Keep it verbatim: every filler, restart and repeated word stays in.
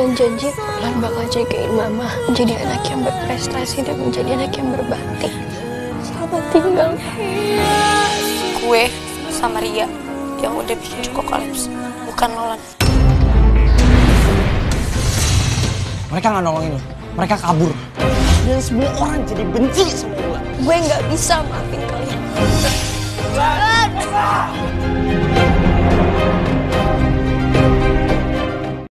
Lan janji Lan bakal jagain mama menjadi anak yang berprestasi dan menjadi anak yang berbakti. Selamat tinggal. Gue sama Ria yang udah bikin Cuko kolaps, bukan Nolan. Mereka nggak nolongin lo, mereka kabur. Dan semua orang jadi benci sama gue. Gue nggak bisa maafin kalian.